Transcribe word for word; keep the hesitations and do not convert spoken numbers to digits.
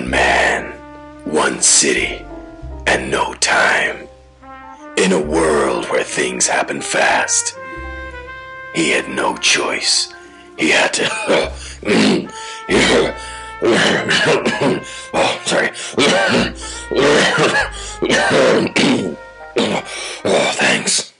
One man, one city, and no time. In a world where things happen fast, he had no choice. He had to... oh, sorry. Oh, thanks.